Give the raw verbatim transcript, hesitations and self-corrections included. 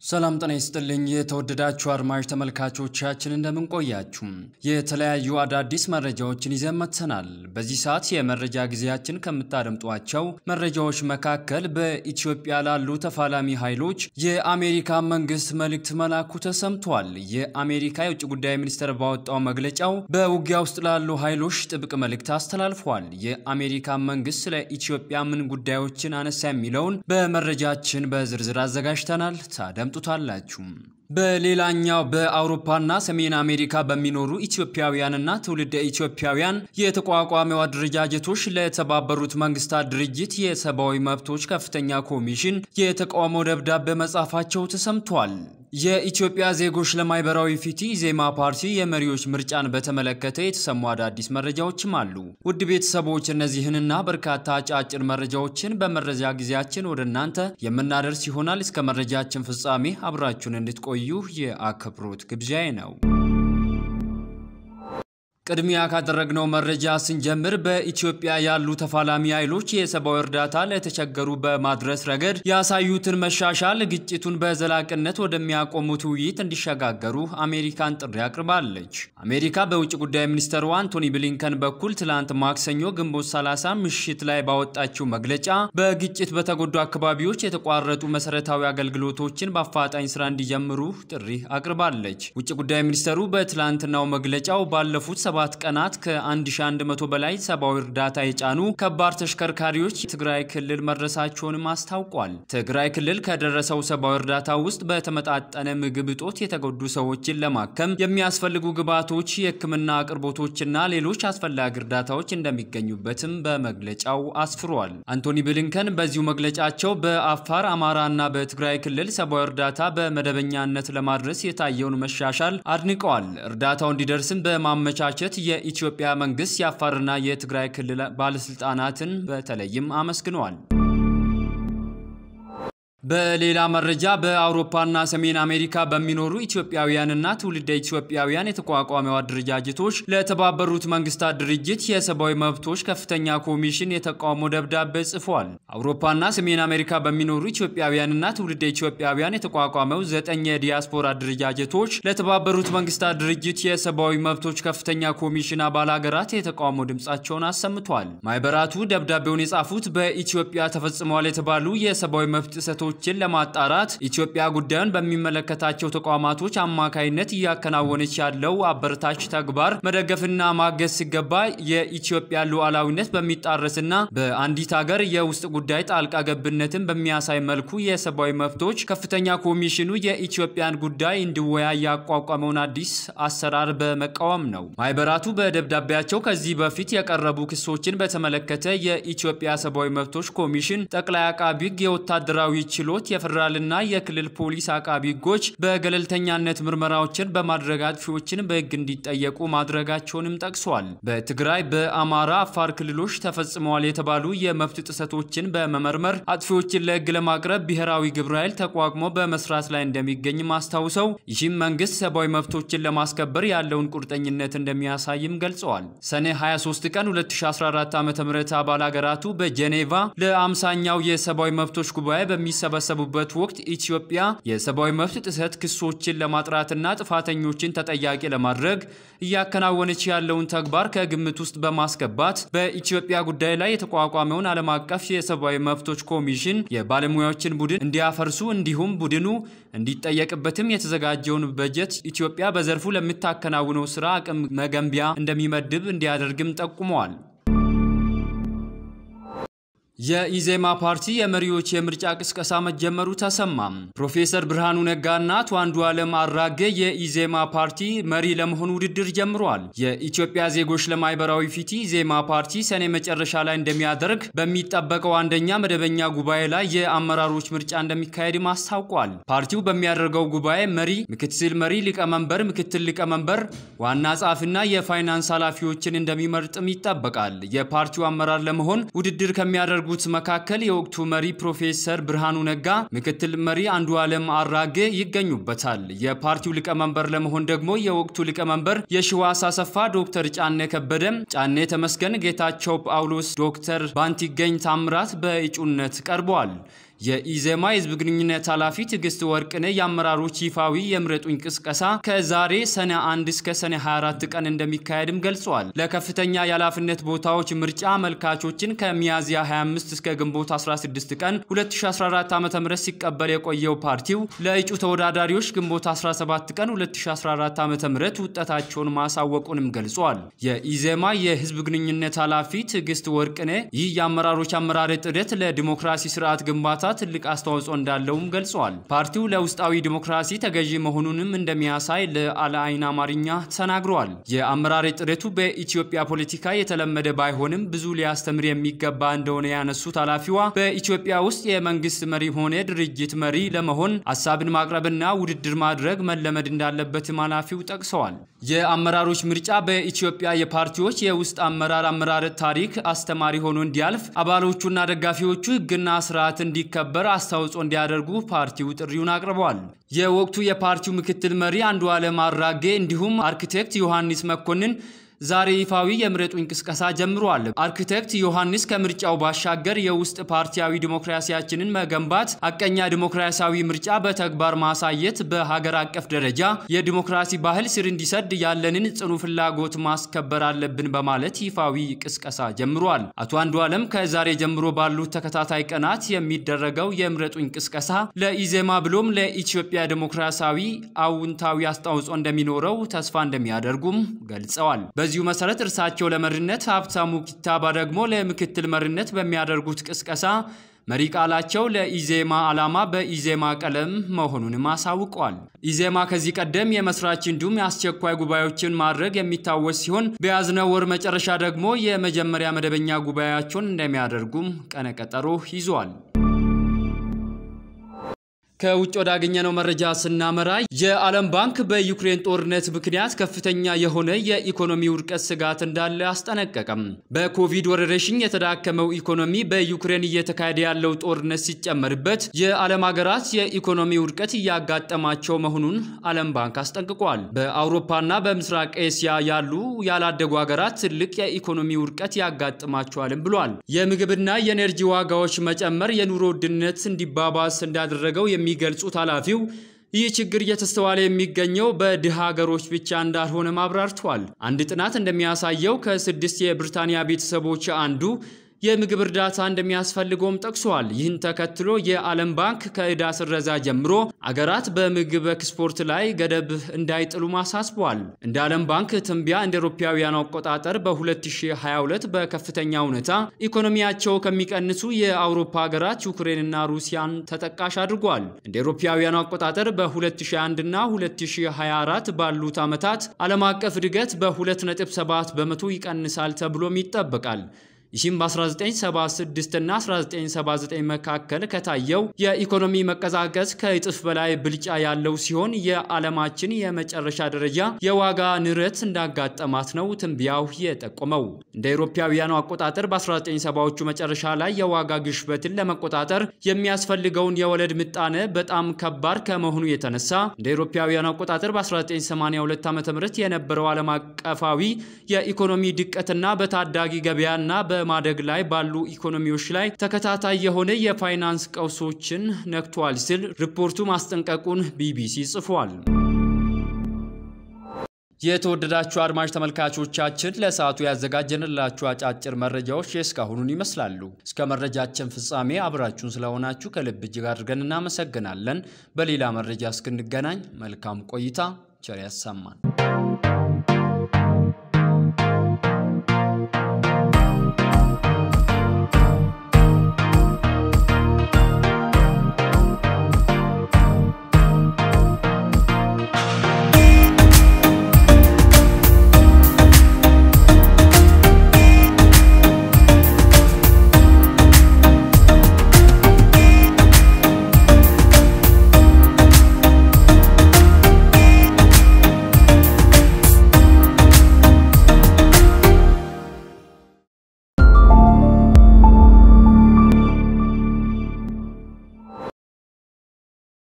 ሰላም ጤና ይስጥልኝ የተወደዳችሁ አድማጭ ተመልካቾቻችን እንደምን ቆያችሁ የተለያዩ አዳዲስ መረጃዎችን ይዘን መጥተናል በዚህ ሰዓት የመረጃ ጊዜያችን ከምታደምጧቸው መረጃዎች መካከል በኢትዮጵያ ላሉ ተፋላሚ ኃይሎች የአሜሪካን መንግስት መልዕክት መላኩ ተሰምቷል የአሜሪካ የውጭ ጉዳይ ሚኒስቴር ባወጣው መግለጫው በውጊያ ውስጥ ላሉ ኃይሎች ጥብቅ መልዕክት አስተላልፏል የአሜሪካን መንግስት ለኢትዮጵያ ምን ጉዳዮችን አነሳ የሚለውን በመረጃችን በዝርዝር አዘጋጅተናል ታደም ቱታላችሁ በሌላኛው በአውሮፓና ሰሜን አሜሪካ በሚኖሩ ኢትዮጵያዊያንና ትውልደ ኢትዮጵያዊያን የተቋቋመው አድረጃጀቶች ለተባበሩት መንግስታት ድርጅት የሰብአዊ መብቶች ከፍተኛ ኮሚሽን የተቃውሞ ደብዳቤ መጻፋቸው ተሰምቷል የኢትዮጵያ ዜጎች ለማይበራዊ ፍትህ ዜማ ፓርቲ የመሪዎች ምርጫን በተመለከተ የተሰሙ አዳዲስ መረጃዎችም አሉ ውድ ቤተሰቦች እነዚህንና በርካታ አጫጭር መረጃዎችን በመረጃ ጊዜያችን ወደናንተ የምናደርስ ይሆናል እስከ መረጃችን ፍጻሜ አብራችሁን እንድትቆዩ የአክብሮት ግብዣዬ ነው ቅድሚያ ካደረግነው መረጃ ስንጀምር በኢትዮጵያ ያሉ ተፋላሚ ኃይሎች የሰብአዊ እርዳታ ለተቸገሩ በማድረስ ረገድ ያሳዩትን መሻሻል ግጭቱን በዘላቂነት ወደሚያቆሙት ውይይት እንዲሸጋገሩ አሜሪካን ጥሪ አቅርባለች አሜሪካ በውጭ ጉዳይ ሚኒስትሩ አንቶኒ ብሊንከን በኩል ትላንት ማክሰኞ ግንቦት ሰላሳ ምሽት ላይ ባወጣችው መግለጫ በግጭት በተጎዱ አካባቢዎች የተቋረጡ መሰረታዊ አገልግሎቶችን በአፋጣኝ ስራ እንዲጀምሩ ጥሪ አቅርባለች ውጭ ጉዳይ ሚኒስትሩ በትላንትናው መግለጫው ባለፉት ሰባት ቀናት ከ1100 በላይ ሰብአዊ እርዳታ የጫኑ ከባድ ተሽከርካሪዎች ትግራይ ክልል መድረሳቸውን አስታውቋል ትግራይ ክልል ከደረሰው ሰብአዊ እርዳታ ውስጥ በተመጣጣነ ምግብ እጦት የተጎዱ ሰዎችን ለማከም የሚያስፈልጉ ግብዓቶች የሕክምና አቅርቦቶችና ሌሎች አስፈላጊ እርዳታዎች እንደሚገኙበትም በመግለጫው አስፍሯል አንቶኒ ብሊንከን በዚሁ መግለጫቸው በአፋር አማራና በትግራይ ክልል ሰብአዊ እርዳታ በመደበኛነት ለማድረስ የታየውን መሻሻል አድንቀዋል እርዳታው እንዲደርስም በማመቻቸት የኢትዮጵያ መንግስት ያፋርና የትግራይ ክልል ባለስልጣናትን በተለይም አመስግነዋል በሌላ መረጃ በአውሮፓና ሰሜን አሜሪካ በሚኖሩ ኢትዮጵያዊያንና ትውልደ ኢትዮጵያዊያን የተቋቋመው አድረጃጀቶች ለተባበሩት መንግስታት ድርጅት የሰብአዊ መብቶች ከፍተኛ ኮሚሽን የተቃውሞ ደብዳቤ ጽፏል አውሮፓና ሰሜን አሜሪካ በሚኖሩ ኢትዮጵያዊያንና ትውልደ ኢትዮጵያዊያን የተቋቋመው ዘጠኝ የዲያስፖራ አድረጃጀቶች ለተባበሩት መንግስታት ድርጅት የሰብአዊ መብቶች ከፍተኛ ኮሚሽን አባል ሀገራት የተቃውሞ ድምጻቸውን አሰምቷል ማይበራቱ ደብዳቤውን የጻፉት በኢትዮጵያ ተፈጽሟል የተባሉ የሰብአዊ መብት ጥሰቶች ችን ለማጣራት ኢትዮጵያ ጉዳዩን በሚመለከታቸው ተቋማቶች አማካይነት ያከናወነች ያለው አበረታች ተግባር መደገፍና ማገዝ ሲገባ የኢትዮጵያ ሉዓላዊነት በሚጣረስና በአንዲት ሀገር የውስጥ ጉዳይ ጣልቃ ገብነትን በሚያሳይ መልኩ የሰብአዊ መብቶች ከፍተኛ ኮሚሽኑ የኢትዮጵያን ጉዳይ እንዲወያይ ያቋቋመውን አዲስ አሰራር በመቃወም ነው ማይበራቱ በደብዳቤያቸው ከዚህ በፊት የቀረቡ ክሶችን በተመለከተ የኢትዮጵያ ሰብአዊ መብቶች ኮሚሽን ጠቅላይ አቃቢ ሕግ የወታደራዊ ችሎት የፌደራልና የክልል ፖሊስ አቃቢ ሕጎች በገለልተኛነት ምርመራዎችን በማድረግ አጥፊዎችን በሕግ እንዲጠየቁ ማድረጋቸውንም ጠቅሷል በትግራይ በአማራ አፋር ክልሎች ተፈጽመዋል የተባሉ የመብት ጥሰቶችን በመመርመር አጥፊዎችን ለሕግ ለማቅረብ ብሔራዊ ግብረ ኃይል ተቋቁሞ በመስራት ላይ እንደሚገኝ ማስታወሰው ይህም መንግስት ሰብአዊ መብቶችን ለማስከበር ያለውን ቁርጠኝነት እንደሚያሳይም ገልጸዋል ሰኔ ሃያ ሶስት ቀን ሁለት ሺህ አስራ አራት ዓ.ም አባል ሀገራቱ በጄኔቫ ለአምሳኛው የሰብአዊ መብቶች ጉባኤ በሚሰ በሰቡበት ወቅት ኢትዮጵያ የሰብአዊ መብት ጥሰት ክሶችን ለማጥራትና ጥፋተኞችን ተጠያቂ ለማድረግ ያከናወነች ያለውን ተግባር ከግምት ውስጥ በማስገባት በኢትዮጵያ ጉዳይ ላይ የተቋቋመውን ዓለም አቀፍ የሰብአዊ መብቶች ኮሚሽን የባለሙያዎችን ቡድን እንዲያፈርሱ እንዲሁም ቡድኑ እንዲጠየቅበትም የተዘጋጀውን በጀት ኢትዮጵያ በዘርፉ ለምታከናውነው ስራ አቅም መገንቢያ እንደሚመድብ እንዲያደርግም ጠቁመዋል የኢዜማ ፓርቲ የመሪዎች የምርጫ ቅስቀሳ መጀመሩ ተሰማም ፕሮፌሰር ብርሃኑ ነጋና ተዋንዱ ዓለም አራጌ የኢዜማ ፓርቲ መሪ ለመሆን ውድድር ጀምሯል የኢትዮጵያ ዜጎች ለማይበራዊ ፍትህ ኢዜማ ፓርቲ ሰኔ መጨረሻ ላይ እንደሚያደርግ በሚጠበቀው አንደኛ መደበኛ ጉባኤ ላይ የአመራሮች ምርጫ እንደሚካሄድ ማስታውቋል ፓርቲው በሚያደርገው ጉባኤ መሪ ምክትል መሪ ሊቀመንበር ምክትል ሊቀመንበር ዋና ጻፍና የፋይናንስ ኃላፊዎችን እንደሚመርጥም ይጠበቃል የፓርቲው አመራር ለመሆን ውድድር ከሚያደርጉ ጉት መካከል የወቅቱ መሪ ፕሮፌሰር ብርሃኑ ነጋ ምክትል መሪ አንዱ ዓለም አራጌ ይገኙበታል የፓርቲው ሊቀመንበር ለመሆን ደግሞ የወቅቱ ሊቀመንበር የሽዋስ አሰፋ ዶክተር ጫኔ ከበደም ጫኔ ተመስገን ጌታቸው ጳውሎስ ዶክተር ባንቲገኝ ታምራት በእጩነት ቀርበዋል የኢዜማ የህዝብ ግንኙነት ኃላፊ ትግስት ወርቅነ የአመራሮች ይፋዊ የምረጡኝ ቅስቀሳ ከዛሬ ሰኔ አንድ እስከ ሰኔ ሃያ አራት ቀን እንደሚካሄድም ገልጿል። ለከፍተኛ ያላፍነት ቦታዎች ምርጫ መልካቾችን ከሚያዝያ ሃያ አምስት እስከ ግንቦት አስራ ስድስት ቀን ሁለት ሺህ አስራ አራት ዓመተ ምህረት ሲቀበል የቆየው ፓርቲው ለእጩ ተወዳዳሪዎች ግንቦት አስራ ሰባት ቀን ሁለት ሺህ አስራ አራት ዓመተ ምህረት ውጤታቸውን ማሳወቁንም ገልጿል። የኢዜማ የህዝብ ግንኙነት ኃላፊ ትግስት ወርቅነ ይህ የአመራሮች አመራር ጥረት ለዲሞክራሲ ስርዓት ግንባታ ትልቅ አስተዋጽኦ እንዳለውም ገልጿል። ፓርቲው ለውስጣዊ ዲሞክራሲ ተገዢ መሆኑንም እንደሚያሳይ ለአላይን አማርኛ ተናግሯል። የአመራር ጥረቱ በኢትዮጵያ ፖለቲካ የተለመደ ባይሆንም ብዙ ሊያስተምር የሚገባ እንደሆነ ያነሱት ኃላፊዋ በኢትዮጵያ ውስጥ የመንግስት መሪ ሆነ ድርጅት መሪ ለመሆን ሐሳብን ማቅረብና ውድድር ማድረግ መለመድ እንዳለበት ኃላፊው ጠቅሰዋል። የአመራሮች ምርጫ በኢትዮጵያ የፓርቲዎች የውስጥ አመራር አመራር ታሪክ አስተማሪ ሆኖ እንዲያልፍ አባሎቹና ደጋፊዎቹ ህግና ስርዓት እንዲከበር አስተዋጽኦ እንዲያደርጉ ፓርቲው ጥሪውን አቅርቧል። የወቅቱ የፓርቲው ምክትል መሪ አንዱ ዓለም አራጌ እንዲሁም አርኪቴክት ዮሐንስ መኮንን ዛሬ ይፋዊ የምረጡኝ ቅስቀሳ ጀምሯል። አርኪቴክት ዮሐንስ ከምርጫው ባሻገር የውስጥ ፓርቲያዊ ዲሞክራሲያችንን መገንባት አቀኛ ዲሞክራሲያዊ ምርጫ በተግባር ማሳየት በሀገር አቀፍ ደረጃ የዲሞክራሲ ባህል ስር እንዲሰድ ያለንን ጽኑ ፍላጎት ማስከበር አለብን በማለት ይፋዊ ቅስቀሳ ጀምሯል። አቶ አንዱ ዓለም ከዛሬ ጀምሮ ባሉት ተከታታይ ቀናት የሚደረገው የምረጡኝ ቅስቀሳ ለኢዜማ ብሎም ለኢትዮጵያ ዲሞክራሲያዊ አውንታዊ አስተዋጽኦ እንደሚኖረው ተስፋ እንደሚያደርጉም ገልጸዋል። በዚሁ መሰረት እርሳቸው ለመሪነት ሀብታሙ ኪታባ ደግሞ ለምክትል መሪነት በሚያደርጉት ቅስቀሳ መሪ ቃላቸው ለኢዜማ ዓላማ በኢዜማ ቀለም መሆኑንም አሳውቀዋል። ኢዜማ ከዚህ ቀደም የመስራች እንዲሁም የአስቸኳይ ጉባኤዎችን ማድረግ የሚታወስ ሲሆን በያዝነው ወር መጨረሻ ደግሞ የመጀመሪያ መደበኛ ጉባኤያቸውን እንደሚያደርጉም ቀነቀጠሮ ይዟል። ከውጭ ወዳገኘነው መረጃ ስናመራ የዓለም ባንክ በዩክሬን ጦርነት ምክንያት ከፍተኛ የሆነ የኢኮኖሚ ውድቀት ስጋት እንዳለ አስጠነቀቀም። በኮቪድ ወረርሽኝ የተዳከመው ኢኮኖሚ በዩክሬን እየተካሄደ ያለው ጦርነት ሲጨመርበት የዓለም ሀገራት የኢኮኖሚ ውድቀት እያጋጠማቸው መሆኑን ዓለም ባንክ አስጠንቅቋል። በአውሮፓና በምስራቅ እስያ ያሉ ያላደጉ ሀገራት ትልቅ የኢኮኖሚ ውድቀት ያጋጥማቸዋልም ብሏል። የምግብና የኤነርጂ ዋጋዎች መጨመር የኑሮ ውድነት እንዲባባስ እንዳደረገው የሚ ገልጹት ኃላፊው ይህ ችግር እየተስተዋለ የሚገኘው በድሃ ሀገሮች ብቻ እንዳልሆነ ማብራርቷል። አንድ ጥናት እንደሚያሳየው ከስድስት የብሪታንያ ቤተሰቦች አንዱ የምግብ እርዳታ እንደሚያስፈልገውም ጠቅሷል። ይህን ተከትሎ የዓለም ባንክ ከዕዳ ስረዛ ጀምሮ አገራት በምግብ ኤክስፖርት ላይ ገደብ እንዳይጥሉ ማሳስቧል። እንደ ዓለም ባንክ ትንቢያ እንደ አውሮፓውያን አቆጣጠር በ2022 በከፍተኛ ሁኔታ ኢኮኖሚያቸው ከሚቀንሱ የአውሮፓ ሀገራት ዩክሬንና ሩሲያን ተጠቃሽ አድርጓል። እንደ አውሮፓውያን አቆጣጠር በ2001 እና ሁለት ሺህ ሃያ አራት ባሉት ዓመታት ዓለም አቀፍ እድገት በ2 ነጥብ ሰባት በመቶ ይቀንሳል ተብሎም ይጠበቃል። ይህም በ1976 እና አስራ ዘጠኝ ሰባ ዘጠኝ መካከል ከታየው የኢኮኖሚ መቀዛቀዝ ከእጥፍ በላይ ብልጫ ያለው ሲሆን የዓለማችን የመጨረሻ ደረጃ የዋጋ ንረት እንዳጋጠማት ነው ትንቢያው የጠቆመው። እንደ አውሮፓውያኑ አቆጣጠር በ1970ዎቹ መጨረሻ ላይ የዋጋ ግሽበትን ለመቆጣጠር የሚያስፈልገውን የወለድ ምጣኔ በጣም ከባድ ከመሆኑ የተነሳ እንደ አውሮፓውያኑ አቆጣጠር በ1982 ዓመተ ምህረት የነበረው ዓለም አቀፋዊ የኢኮኖሚ ድቀትና በታዳጊ ገበያና በማደግ ላይ ባሉ ኢኮኖሚዎች ላይ ተከታታይ የሆነ የፋይናንስ ቀውሶችን ነክቷል ሲል ሪፖርቱ ማስጠንቀቁን ቢቢሲ ጽፏል። የተወደዳችሁ አድማጭ ተመልካቾቻችን ለሰዓቱ ያዘጋጀንላችሁ አጫጭር መረጃዎች እስካሁኑን ይመስላሉ። እስከ መረጃችን ፍጻሜ አብራችሁን ስለሆናችሁ ከልብ እጅግ አድርገን እናመሰግናለን። በሌላ መረጃ እስክንገናኝ መልካም ቆይታ ቸር ያሰማን።